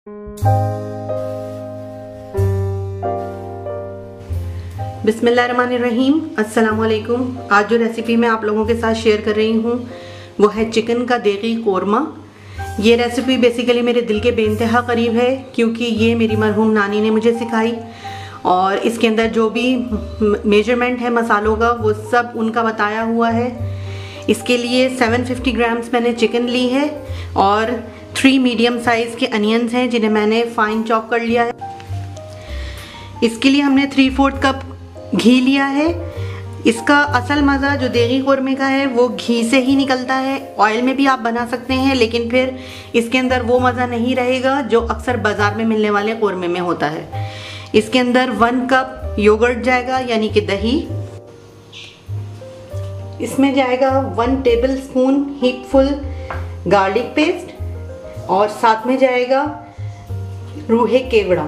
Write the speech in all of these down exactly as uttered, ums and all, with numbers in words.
बिस्मिल्लाहिर्रहमानिर्रहीम, अस्सलाम वालेकुम। आज जो रेसिपी मैं आप लोगों के साथ शेयर कर रही हूँ वो है चिकन का देगी कोरमा। ये रेसिपी बेसिकली मेरे दिल के बेइंतहा करीब है क्योंकि ये मेरी मरहूम नानी ने मुझे सिखाई और इसके अंदर जो भी मेजरमेंट है मसालों का वो सब उनका बताया हुआ है। इसके लिए सात सौ पचास ग्राम्स मैंने चिकन ली है और थ्री मीडियम साइज़ के अनियंस हैं जिन्हें मैंने फाइन चॉप कर लिया है। इसके लिए हमने थ्री फोर्थ कप घी लिया है। इसका असल मज़ा जो देगी कोरमे का है वो घी से ही निकलता है। ऑयल में भी आप बना सकते हैं लेकिन फिर इसके अंदर वो मज़ा नहीं रहेगा जो अक्सर बाज़ार में मिलने वाले कोरमे में होता है। इसके अंदर वन कप योगर्ट जाएगा यानी कि दही। इसमें जाएगा one table heapful garlic paste और साथ में जाएगा रूहे केवड़ा।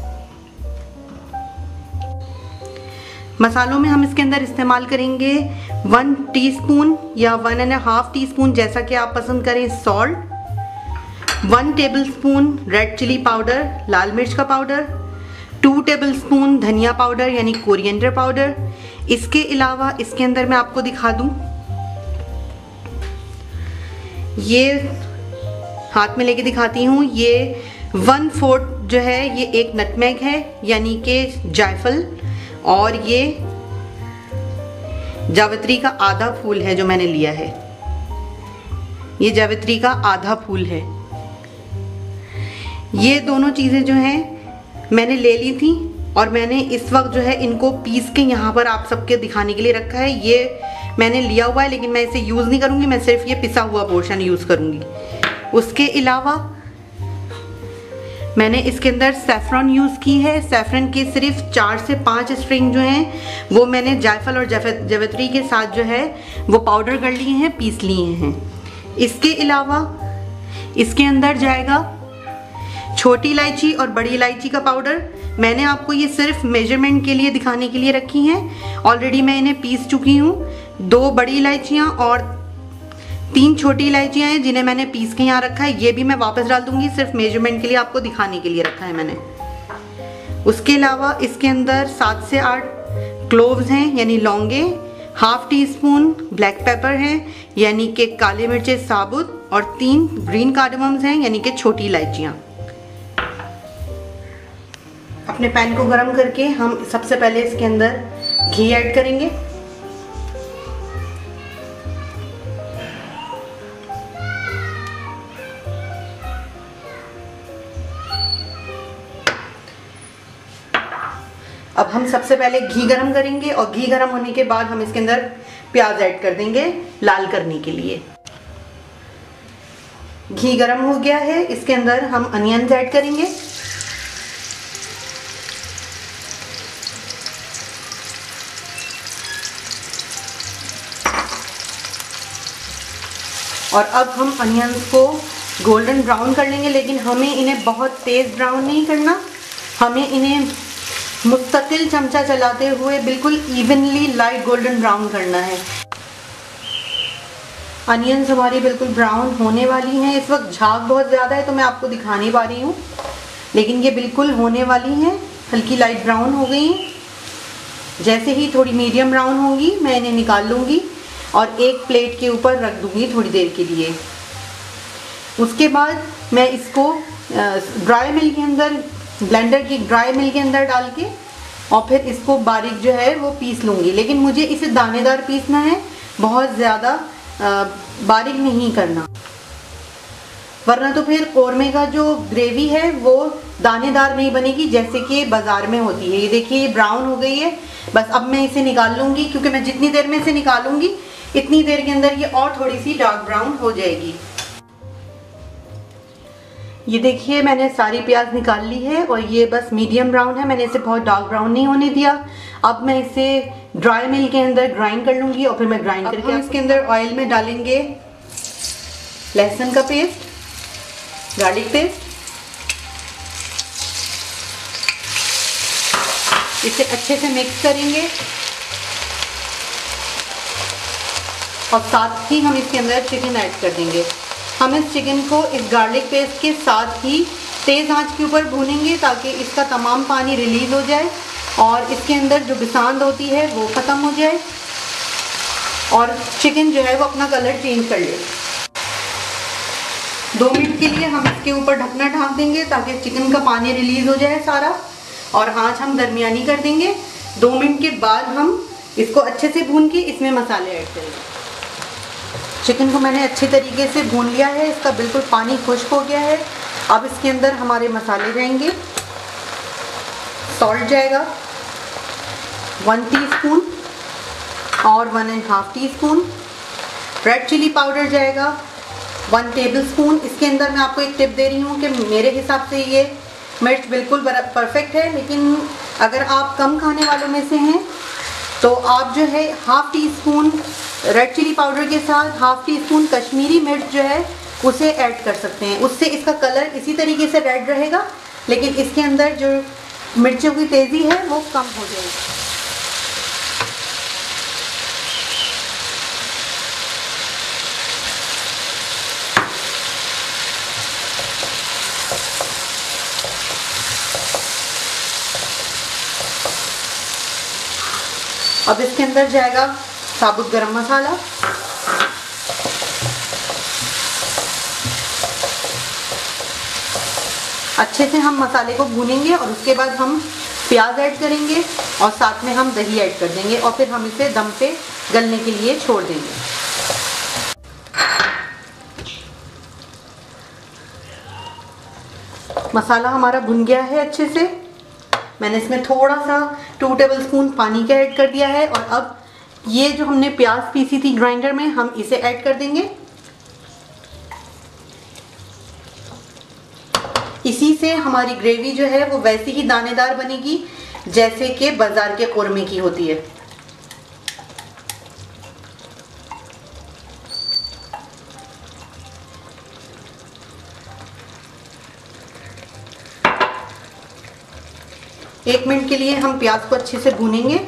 मसालों में हम इसके अंदर इस्तेमाल करेंगे वन टीस्पून या one and half teaspoon जैसा कि आप पसंद करें salt, one tablespoon red chilli powder लाल मिर्च का पाउडर, टू टेबलस्पून धनिया पाउडर यानी कोरिएंडर पाउडर। इसके अलावा इसके अंदर मैं आपको दिखा दूं, ये हाथ में लेके दिखाती हूँ, ये वन फोर्थ जो है ये एक नटमेग है यानी कि जायफल और ये जावित्री का आधा फूल है जो मैंने लिया है। ये जावित्री का आधा फूल है। ये दोनों चीज़ें जो हैं मैंने ले ली थी और मैंने इस वक्त जो है इनको पीस के यहाँ पर आप सबके दिखाने के लिए रखा है। ये मैंने लिया हुआ है लेकिन मैं इसे यूज़ नहीं करूँगी, मैं सिर्फ ये पिसा हुआ पोर्शन यूज़ करूँगी। उसके अलावा मैंने इसके अंदर सैफरन यूज़ की है। सैफरन के सिर्फ चार से पाँच स्ट्रिंग जो हैं वो मैंने जायफल और जावित्री के साथ जो है वो पाउडर कर लिए हैं, पीस लिए हैं। इसके अलावा इसके अंदर जाएगा छोटी इलायची और बड़ी इलायची का पाउडर। मैंने आपको ये सिर्फ मेजरमेंट के लिए दिखाने के लिए रखी हैं। ऑलरेडी मैं इन्हें पीस चुकी हूँ। दो बड़ी इलायचियाँ और तीन छोटी इलायचियाँ हैं जिन्हें मैंने पीस के यहाँ रखा है। ये भी मैं वापस डाल दूंगी, सिर्फ मेजरमेंट के लिए आपको दिखाने के लिए रखा है मैंने। उसके अलावा इसके अंदर सात से आठ क्लोव्स हैं यानी लौंगे, half teaspoon black pepper हैं यानी कि काले मिर्चे साबुत और तीन ग्रीन कार्डमम्स हैं यानी कि छोटी इलायचियाँ। अपने पैन को गरम करके हम सबसे पहले इसके अंदर घी ऐड करेंगे। अब हम सबसे पहले घी गरम करेंगे और घी गरम होने के बाद हम इसके अंदर प्याज ऐड कर देंगे लाल करने के लिए। घी गरम हो गया है, इसके अंदर हम अनियंस ऐड करेंगे। और अब हम अनियंस को गोल्डन ब्राउन कर लेंगे लेकिन हमें इन्हें बहुत तेज़ ब्राउन नहीं करना, हमें इन्हें मुस्तकिल चमचा चलाते हुए बिल्कुल इवनली लाइट गोल्डन ब्राउन करना है। अनियंस हमारी बिल्कुल ब्राउन होने वाली हैं। इस वक्त झाग बहुत ज़्यादा है तो मैं आपको दिखा नहीं पा रही हूँ लेकिन ये बिल्कुल होने वाली हैं, हल्की लाइट ब्राउन हो गई हैं। जैसे ही थोड़ी मीडियम ब्राउन होंगी मैं इन्हें निकाल लूँगी और एक प्लेट के ऊपर रख दूँगी थोड़ी देर के लिए। उसके बाद मैं इसको ड्राई मिल के अंदर ब्लेंडर की ड्राई मिल के अंदर डाल के और फिर इसको बारीक जो है वो पीस लूँगी। लेकिन मुझे इसे दानेदार पीसना है, बहुत ज़्यादा बारीक नहीं करना, वरना तो फिर कोरमे का जो ग्रेवी है वो दानेदार नहीं बनेगी जैसे कि बाज़ार में होती है। ये देखिए ये ब्राउन हो गई है। बस अब मैं इसे निकाल लूँगी क्योंकि मैं जितनी देर में इसे निकालूँगी इतनी देर के अंदर ये और थोड़ी सी डार्क ब्राउन हो जाएगी। ये देखिए मैंने सारी प्याज निकाल ली है और ये बस मीडियम ब्राउन है, मैंने इसे बहुत डार्क ब्राउन नहीं होने दिया। अब मैं इसे ड्राई मिल के अंदर ग्राइंड कर लूँगी और फिर मैं ग्राइंड करके हम इसके अंदर ऑयल में डालेंगे लहसुन का पेस्ट, गार्लिक पेस्ट। इसे अच्छे से मिक्स करेंगे और साथ ही हम इसके अंदर चिकन ऐड कर देंगे। हम इस चिकन को इस गार्लिक पेस्ट के साथ ही तेज़ आंच के ऊपर भूनेंगे ताकि इसका तमाम पानी रिलीज़ हो जाए और इसके अंदर जो बिसांद होती है वो ख़त्म हो जाए और चिकन जो है वो अपना कलर चेंज कर ले। दो मिनट के लिए हम इसके ऊपर ढकना ढाँक देंगे ताकि चिकन का पानी रिलीज़ हो जाए सारा, और आंच हम दरमियानी कर देंगे। दो मिनट के बाद हम इसको अच्छे से भून के इसमें मसाले ऐड करेंगे। चिकन को मैंने अच्छे तरीके से भून लिया है, इसका बिल्कुल पानी खुश्क हो गया है। अब इसके अंदर हमारे मसाले जाएंगे। सॉल्ट जाएगा वन टीस्पून और one and half teaspoon. Red chilli powder जाएगा वन टेबलस्पून। इसके अंदर मैं आपको एक टिप दे रही हूँ कि मेरे हिसाब से ये मिर्च बिल्कुल परफेक्ट है, लेकिन अगर आप कम खाने वालों में से हैं तो आप जो है half teaspoon red chilli powder के साथ हाफ़ टी स्पून कश्मीरी मिर्च जो है उसे ऐड कर सकते हैं। उससे इसका कलर इसी तरीके से रेड रहेगा, लेकिन इसके अंदर जो मिर्चों की तेज़ी है वो कम हो जाएगी। अब इसके अंदर जाएगा साबुत गरम मसाला, अच्छे से हम मसाले को भूनेंगे और उसके बाद हम प्याज ऐड करेंगे और साथ में हम दही ऐड कर देंगे और फिर हम इसे दम पे गलने के लिए छोड़ देंगे। मसाला हमारा भुन गया है अच्छे से। मैंने इसमें थोड़ा सा टू टेबलस्पून पानी का ऐड कर दिया है और अब ये जो हमने प्याज पीसी थी ग्राइंडर में हम इसे ऐड कर देंगे। इसी से हमारी ग्रेवी जो है वो वैसी ही दानेदार बनेगी जैसे कि बाजार के कोरमे की होती है। एक मिनट के लिए हम प्याज को अच्छे से भूनेंगे।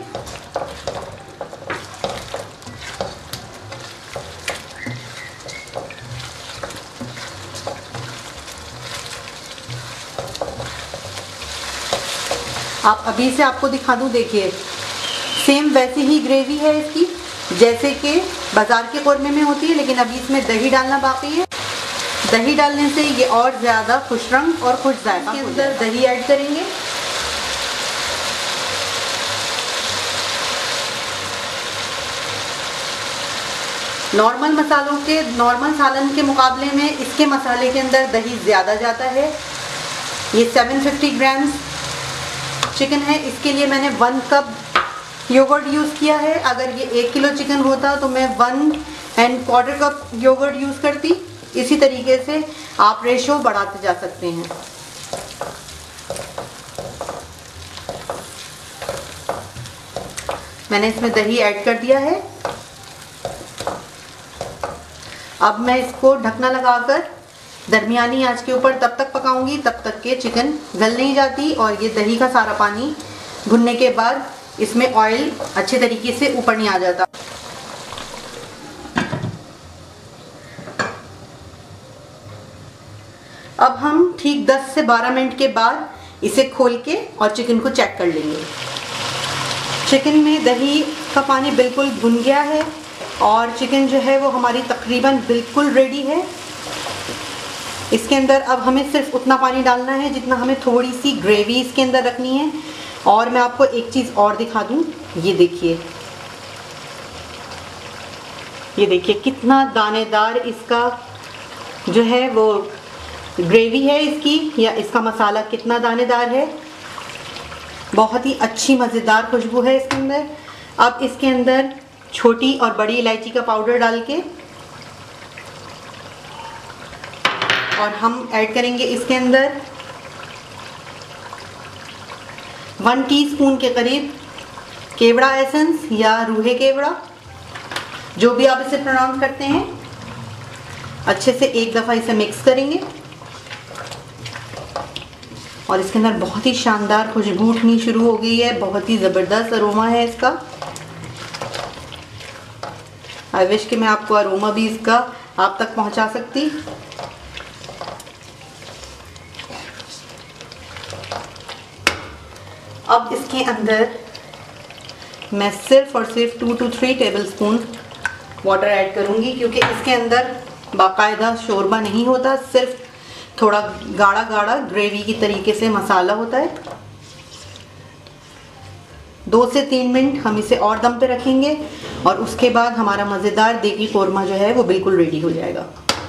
आप अभी से आपको दिखा दूं, देखिए सेम वैसी ही ग्रेवी है इसकी जैसे कि बाजार के कोरमे में होती है, लेकिन अभी इसमें दही डालना बाकी है। दही डालने से ये और ज़्यादा खुश रंग और खुश जायका। इसके अंदर दही ऐड करेंगे। नॉर्मल मसालों के नॉर्मल सालन के मुकाबले में इसके मसाले के अंदर दही ज़्यादा जाता है। ये सात सौ पचास ग्राम्स चिकन है, इसके लिए मैंने वन कप योगर्ट यूज़ किया है। अगर ये एक किलो चिकन होता तो मैं one and quarter cup yogurt use करती। इसी तरीके से आप रेशो बढ़ाते जा सकते हैं। मैंने इसमें दही ऐड कर दिया है। अब मैं इसको ढकना लगाकर दरमियानी आंच के ऊपर तब तक पकाऊंगी तब तक के चिकन गल नहीं जाती और ये दही का सारा पानी भुनने के बाद इसमें ऑयल अच्छे तरीके से ऊपर नहीं आ जाता। अब हम ठीक दस से बारह मिनट के बाद इसे खोल के और चिकन को चेक कर लेंगे। चिकन में दही का पानी बिल्कुल भुन गया है और चिकन जो है वो हमारी तकरीबन बिल्कुल रेडी है। इसके अंदर अब हमें सिर्फ उतना पानी डालना है जितना हमें थोड़ी सी ग्रेवी इसके अंदर रखनी है। और मैं आपको एक चीज़ और दिखा दूं, ये देखिए ये देखिए कितना दानेदार इसका जो है वो ग्रेवी है इसकी, या इसका मसाला कितना दानेदार है। बहुत ही अच्छी मज़ेदार खुशबू है इसके अंदर। अब इसके अंदर छोटी और बड़ी इलायची का पाउडर डाल के और हम ऐड करेंगे इसके अंदर वन टीस्पून के करीब केवड़ा एसेंस या रूहे केवड़ा, जो भी आप इसे प्रोनाउंस करते हैं। अच्छे से एक दफ़ा इसे मिक्स करेंगे और इसके अंदर बहुत ही शानदार खुशबू उठनी शुरू हो गई है। बहुत ही ज़बरदस्त अरोमा है इसका। आई विश कि मैं आपको अरोमा भी इसका आप तक पहुंचा सकती। अब इसके अंदर मैं सिर्फ और सिर्फ two two three tablespoon water add करूँगी, क्योंकि इसके अंदर बाकायदा शोरबा नहीं होता, सिर्फ थोड़ा गाढ़ा गाढ़ा ग्रेवी की तरीके से मसाला होता है। दो से तीन मिनट हम इसे और दम पे रखेंगे और उसके बाद हमारा मज़ेदार देगी कोरमा जो है वो बिल्कुल रेडी हो जाएगा।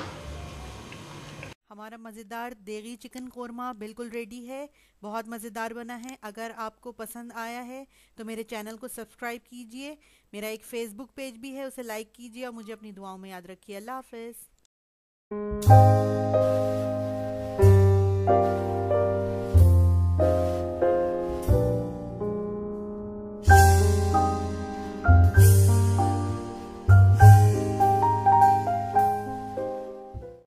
हमारा मज़ेदार देगी चिकन कोरमा बिल्कुल रेडी है, बहुत मज़ेदार बना है। अगर आपको पसंद आया है तो मेरे चैनल को सब्सक्राइब कीजिए, मेरा एक फ़ेसबुक पेज भी है, उसे लाइक कीजिए और मुझे अपनी दुआओं में याद रखिए। अल्लाह हाफ़िज़।